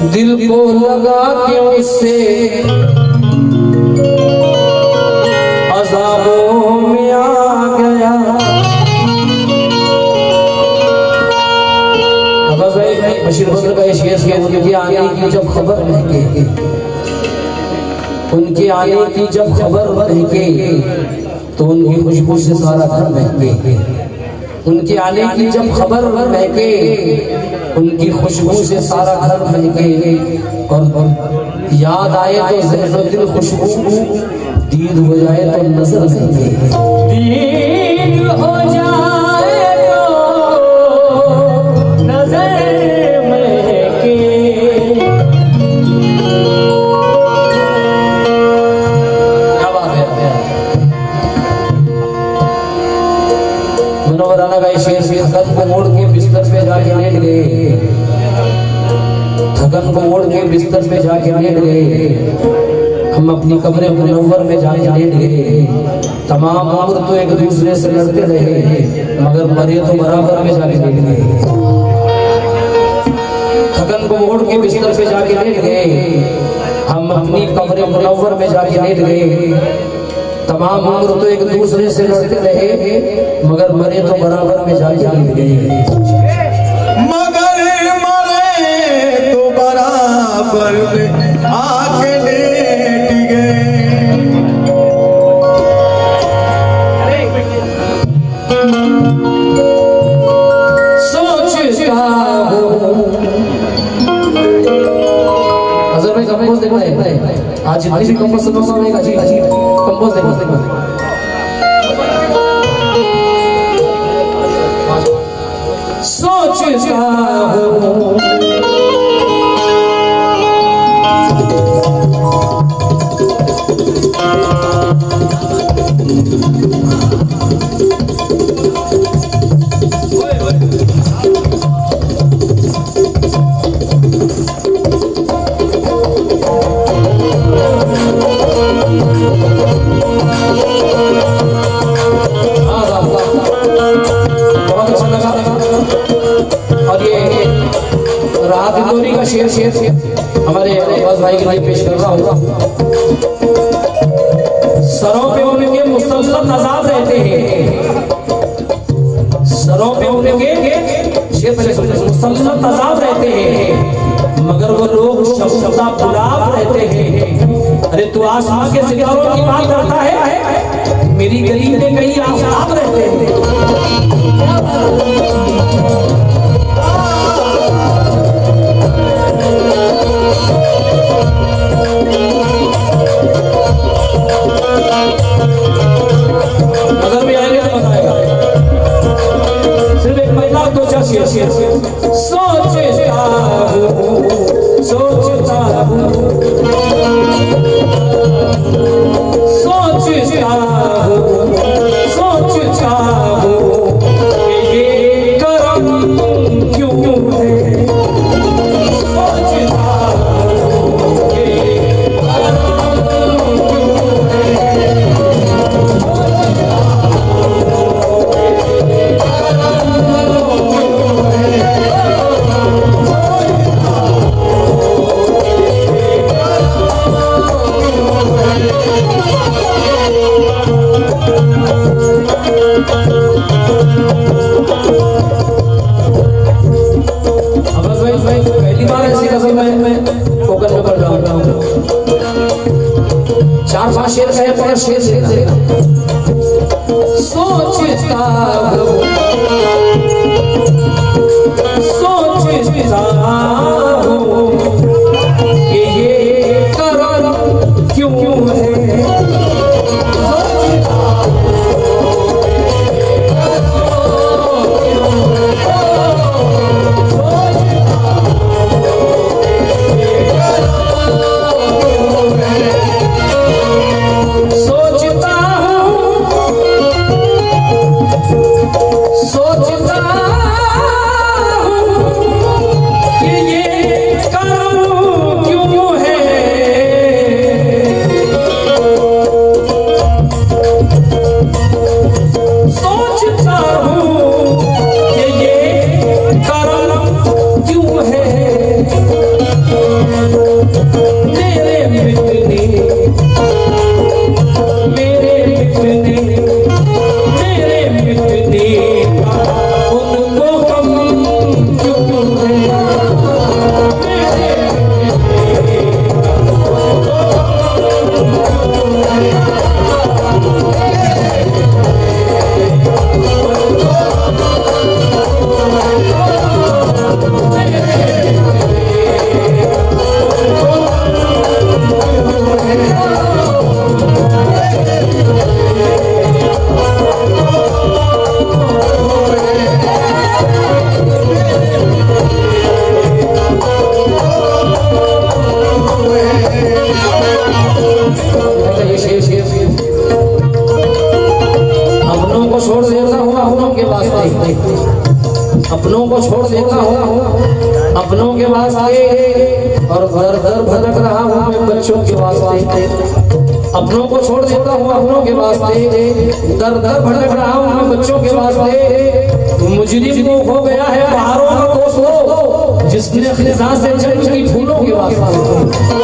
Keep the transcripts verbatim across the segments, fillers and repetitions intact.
दिल को लगा क्यों इससे अज़ाबों में आ गया। बशीर बद्र का ये शेर है, उनके आने की जब खबर महके, उनके आने की जब खबर महके तो उनकी खुशबू से सारा घर महके। उनके आने की जब खबर महके उनकी खुशबू से सारा घर महके। और याद आए तो ज़हन दिल खुशबू, दीद हो जाए तो नजर महके। दीद हो जाए तो नजर महके। क्या बात है। मुनव्वराना का शेर थकन को मोड़ के बिस्तर पे जाके लेट गए। थकन को मोड़ के बिस्तर पे जाके लेट गए। हम अपनी कब्र मुनव्वर में जाके लेट गए। तमाम उम्र तो एक दूसरे से लड़ते रहे मगर मरे तो बराबर में जाके लेट गए। थकन को मोड़ के बिस्तर पे जाके लेट गए। हम अपनी कब्र मुनव्वर में जाके लेट गए। तमाम उम्र तो एक दूसरे से लड़ते रहे मगर मरे तो बराबर में जाके लेट गए। मगर मरे तो बराबर में आके लेट गए। सोचता हूं अजर भाई कंपोज देखो आज जितनी भी कंपोज सुनो सुनो एक अजीब अजीब कंपोज देखो देखो सोचता हूं का शेर शेर हमारे अब्बास भाई के लिए पेश कर रहा हूँ। सरों पे उनके मुसलसल अज़ाब रहते हैं। सरों पे उनके शेर पहले मुसलसल अज़ाब रहते हैं मगर वो लोग शब्दा गुलाब रहते हैं। अरे तू आसमां के सितारों की बात करता है, मेरी गली में कई आफताब रहते हैं। नजर में आएंगे तो बताएगा। सिर्फ एक महिला दो चार शेर शेर सोचता हूँ सोचता हूँ सोचता हूँ सोचता हूँ ये करम क्यों है। सोचता हूँ ये करम क्यों है। पहली बार ऐसी गजल में मैं फोकस में कर रहा हूँ। चार पांच शेर कहे पर शेर शेर सोचता हूँ सोचता हूँ कि ये करम क्यों है। सोचता हूँ कि अपनों के वास्ते और घर घर भटक रहा हूँ मैं बच्चों के वास्ते। अपनों को छोड़ देता हूँ अपनों के वास्ते, दर दर भटक रहा हूँ मैं बच्चों के वास्ते। मुजरिम को हो गया है पहाड़ों का दोस्त हो, जिसने खिजा से जन्म की फूलों के वास्ते।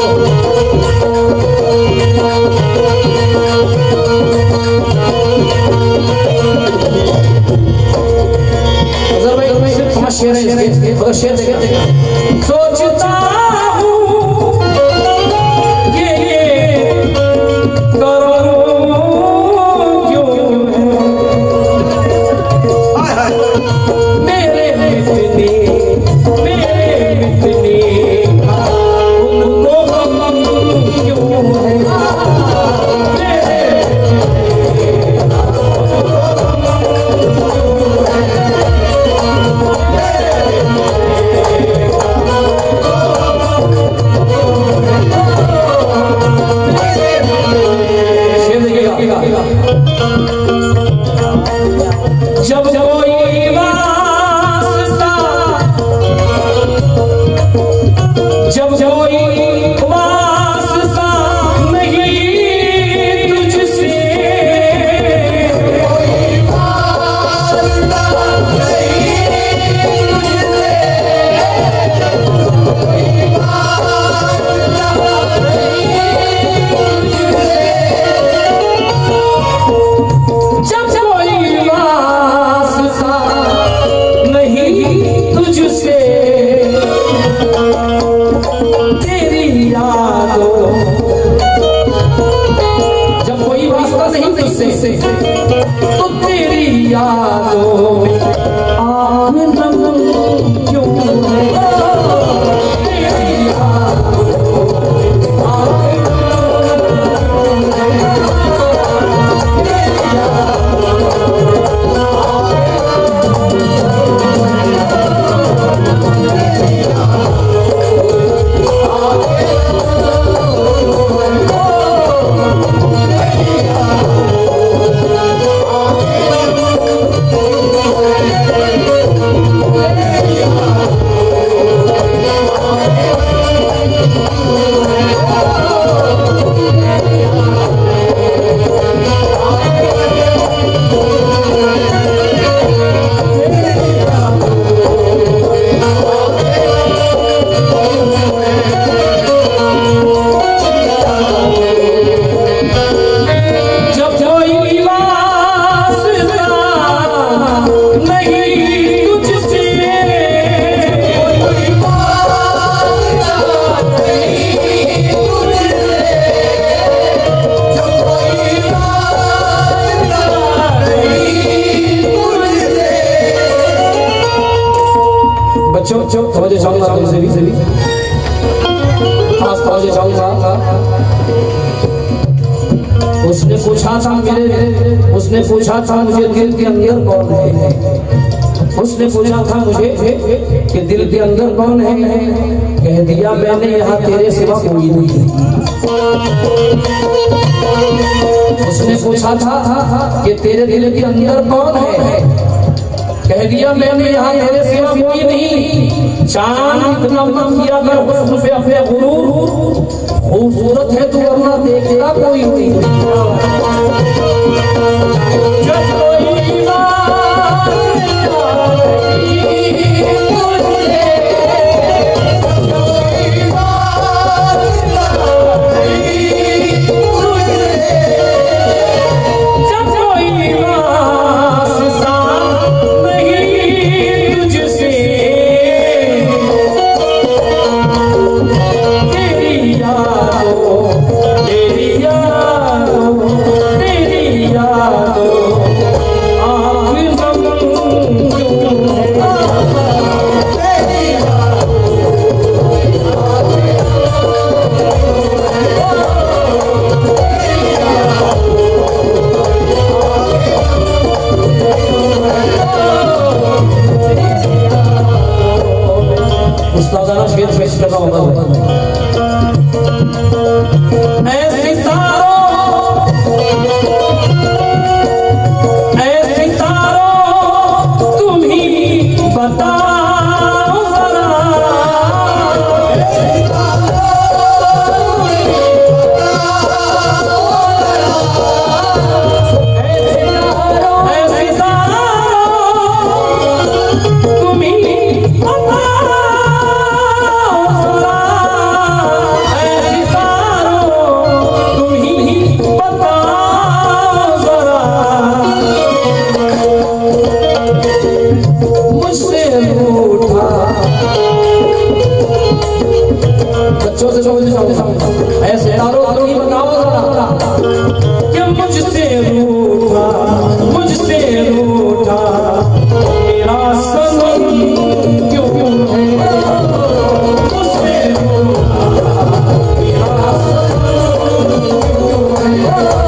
शेर है शेर सोचता हूँ कि ये करूँ क्यों मेरे मिटने मेरे मिटने उनको गम क्यों जब कोई वास्ता जब कोई वास्ता नहीं तुझसे कोई वास्ता नहीं तुझसे कोई वास्ता नहीं तुझसे जब कोई वास्ता नहीं तुझसे तेरी यादों जब कोई वास्ता नहीं तुझसे तो तेरी यादों आँख नम क्यों है तेरी यादों आँख तवज्जो चाहूंगा तुमसे भी सभी खास तवज्जो चाहूंगा। उसने पूछा था मेरे उसने पूछा था मुझे दिल के अंदर कौन है उसने पूछा था मुझे कि दिल के अंदर कौन है। कह दिया मैंने यहाँ तेरे सिवा कोई नहीं है। उसने पूछा था कि तेरे दिल के अंदर कौन है। कह दिया मैंने यहाँ तेरे सिवा कोई नहीं। चांद इतना किया कर हुस्न पे अपने गुरूर खूबसूरत है तू वरना देखता कोई नहीं। जब कोई बताओ जरा बच्चों से बोलते जाऊंगा, ऐसे तारो तो ही बताओ जरा कि मुझसे रूठा मुझसे रूठा मेरा सनम क्यों है, मुझसे रूठा मेरा सनम क्यों है।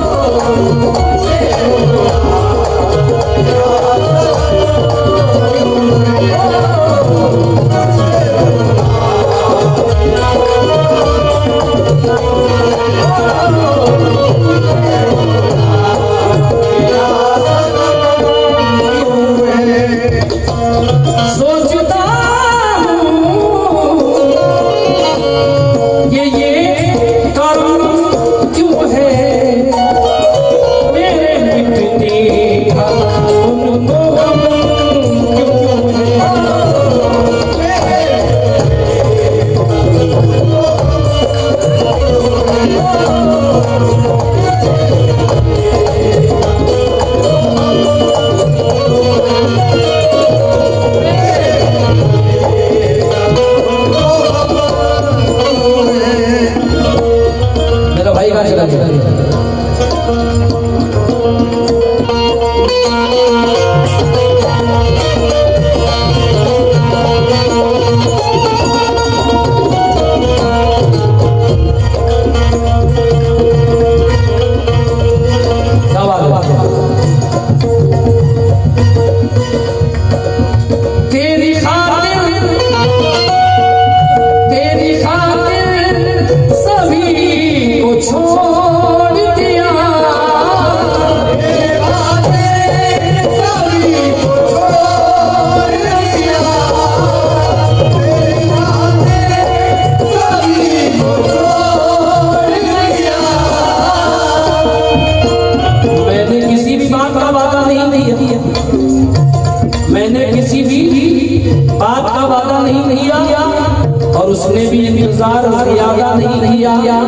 मैंने किसी भी बात का वादा नहीं किया और उसने भी इंतजार ज्यादा नहीं किया।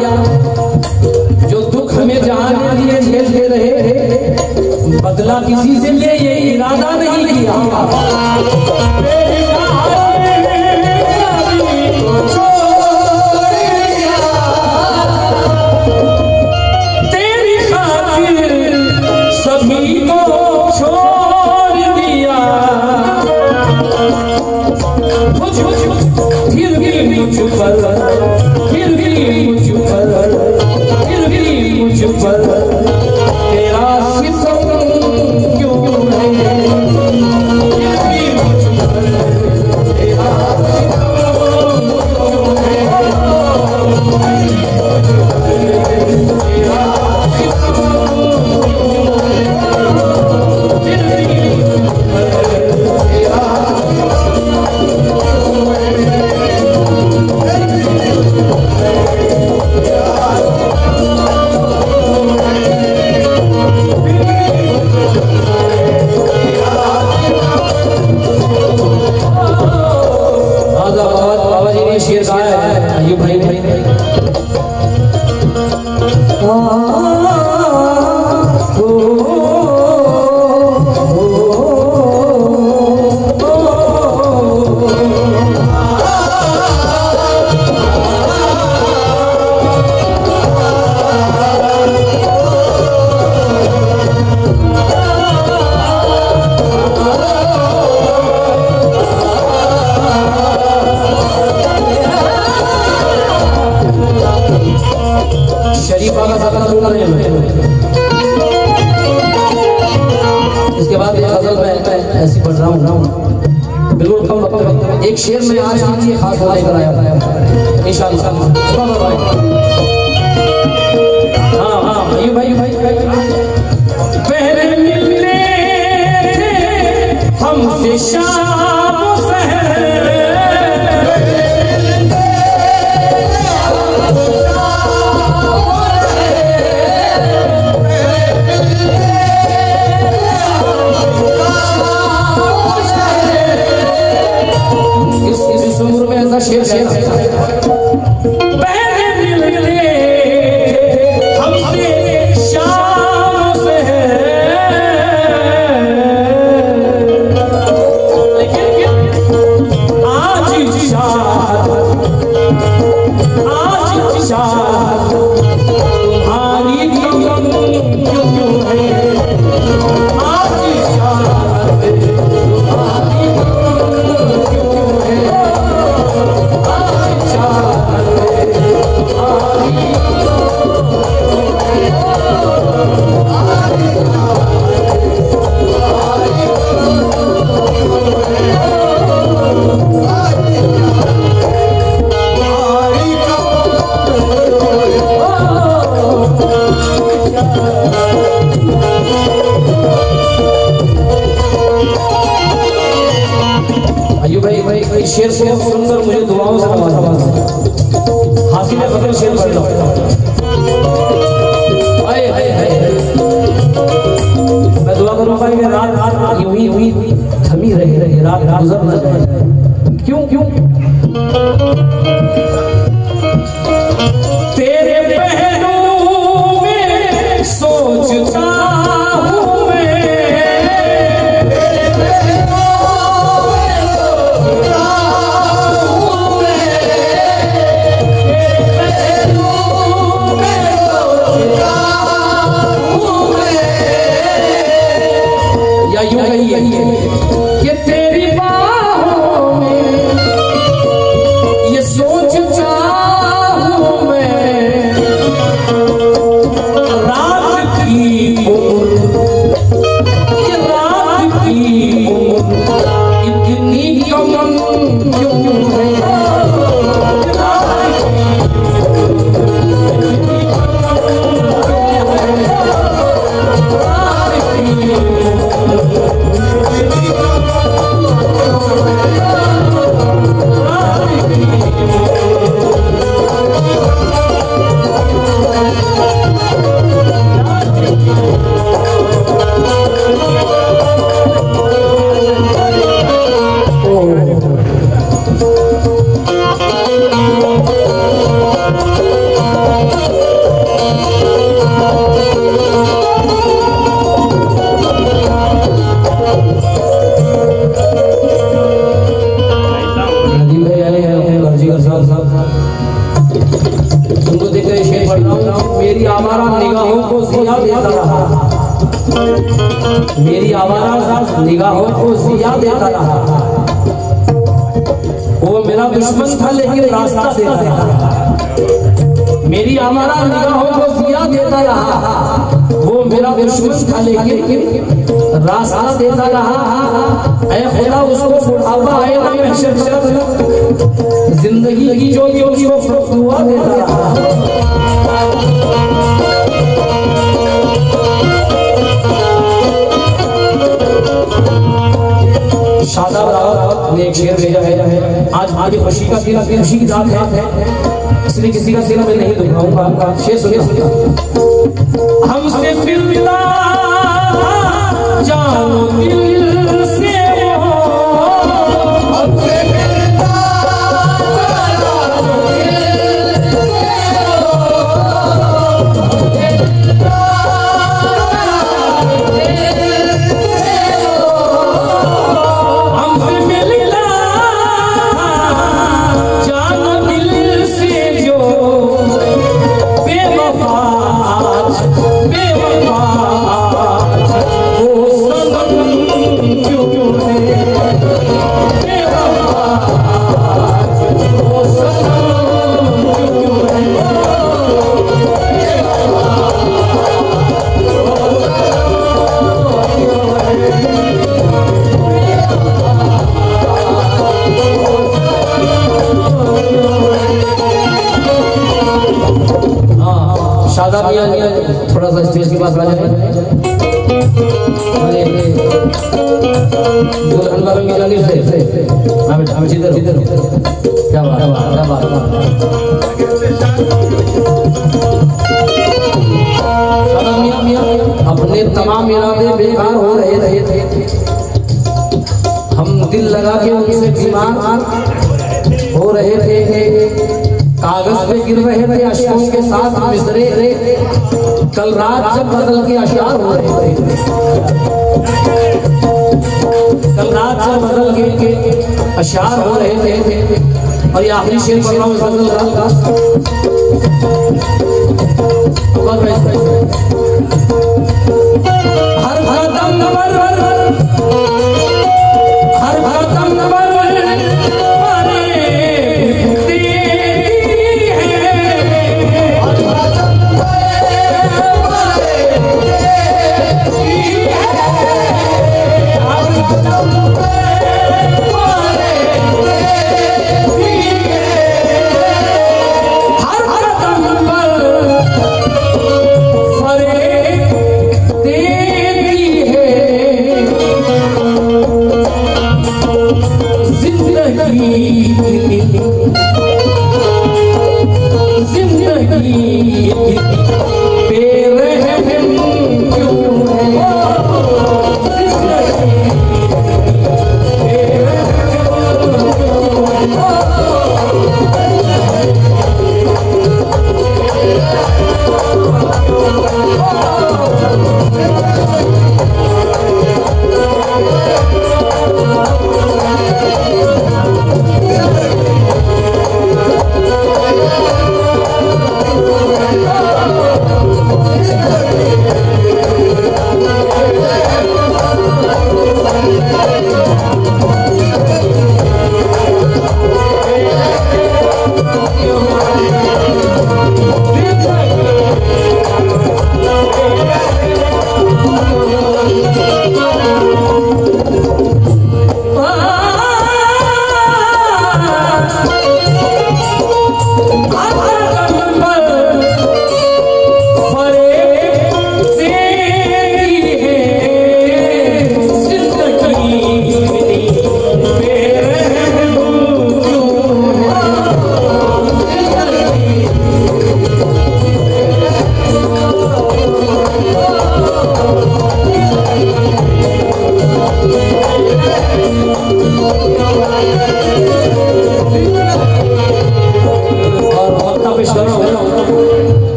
जो दुख हमें जहां दिए झेलते रहे, बदला किसी से ले ये इरादा नहीं किया। तेरी खातिर सभी को छोड़ दिया, फिर भी मुझ पर फिर भी मुझ पर फिर भी मुझ पर तेरा सितम क्यों है, फिर भी मुझ पर तेरा सितम क्यों है, तेरा सितम क्यों है, फिर भी मुझ पर तेरा शेर गाया है अयूब भाई भाई शरीफा का सदर सुन रहे हैं। इसके बाद ये गजल मैं ऐसी पढ़ रहा हूँ बिल्कुल कम वक्त में। एक शेर में आज के लिए खास लेकर आया था इंशाअल्लाह। हाँ हाँ भाई भाई भाई पहले मिलने थे हमसे शाम सहर, शेर शेर पहले मिलने हमसे शाम से, लेकिन आज शाम आज दुआओं से नवाजा। हासिल फजल शेर पढ़ लो। आए हाय हाय मैं दुआ करूंगा कि रात रात यूं ही हुई थमी रहे रहे रात गुजर न जाए। क्यों क्यों तेरे पहलू में सोचता हूँ मैं, तेरे पहलू में सोचता हूँ मैं, तेरे पहलू में सोचता हूँ मैं। या यूं कहिए कि तेरी बाहों में ये सोचता हूँ मैं, रात की उम्र ये रात की उम्र इतनी कम क्यों है, रात की मेरी आवारा निगाहों को जिया देता रहा, मेरी आवारा निगाहों को जिया देता रहा। वो मेरा दुश्मन था लेकिन रास्ता देता रहा। मेरी आवारा निगाहों को जिया देता रहा, वो मेरा दुश्मन था लेकिन रास्ता देता रहा। ऐ खुदा उसको बुढ़ापा आए ना महशर शर जिंदगी की जो जो उसको दुआ देता रहा। शादाब रावत ने एक शेर भेजा है। आज आज खुशी का दिन, खुशी की रात है, इसलिए किसी का सिर मैं नहीं दुखाऊंगा। शेर सुनिए। हमसे मिलता जानो दिल से हो, हमसे मिलता जानो दिल से थोड़ा सा स्टेज के पास आ जाए। दुल्हन वालों की जानिब से हमें हमें इधर इधर क्या बात क्या बात अपने तमाम इरादे बेकार हो रहे रहे थे, हम दिल लगा के उनसे बीमार हो रहे थे। कागज पे गिर रहे थे अशकों के साथ मिसरे, कल रात जब बदल के अशार हो रहे थे, कल रात जब बदल के अशार हो रहे थे। और ये आखिरी शेर पढ़ रहा हूँ गजल का। हर हर दम नंबर हर हर दम नंबर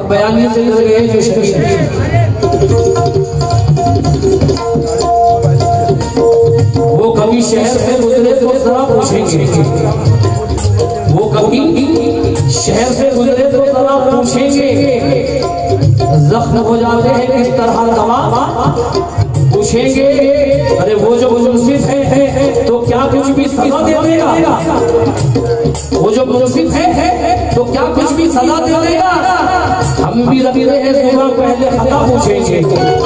अब बयानी से लग गए जो शहीद वो कभी शहर से गुजरे तो जरा पूछेंगे, वो कभी शहर से गुजरे तो जरा पूछेंगे, जख्म हो जाते हैं किस तरह दवा पूछेंगे। अरे वो जो मुंसिफ है तो क्या कुछ भी सजा दे देगा, वो जो मुंसिफ है तो क्या कुछ भी सजा दे देगा। हम भी रबी रहे सुबह पहले खता पूछेंगे,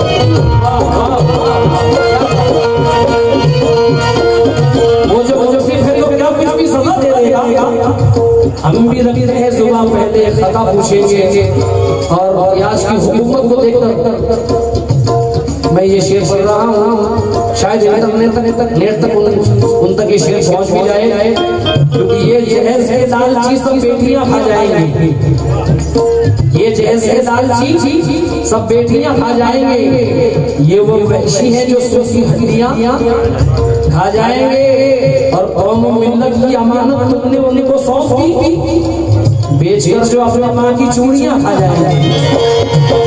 वो जो मुंसिफ है तो क्या कुछ भी सजा दे देगा। हम भी रबी रहे सुबह पहले खता पूछेंगे। और यास की हुकूमत को देखकर मैं ये शेर पढ़ रहा हूँ, शायद नेट तक नेट तक उन तक ये शेर पहुँच भी जाए, क्योंकि ये जहर से लालची सब बेटियां खा जाएंगी, ये जहर से लालची सब बेटियां खा जाएंगे। ये वो वहशी है जो सूखी हड्डियां खा जाएंगे। और कौम मिल्लत की अमानत तुमने उनको सौंप दी, बेचकर जो अपने माँ की चूड़ियां खा जाएंगे।